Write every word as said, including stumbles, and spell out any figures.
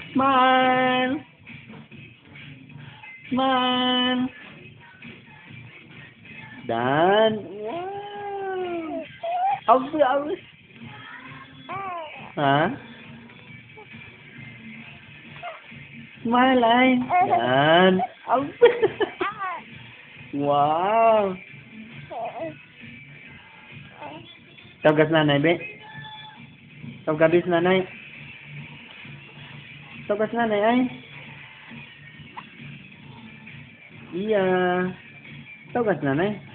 Smile. Smile. Dan. Wow. Apa apa? Hah? Smile ay. Dan. Apa? Wow. Tawag nanay, be. Tawag bis nanay. Tawag nanay ay. Iya. Tawag nanay.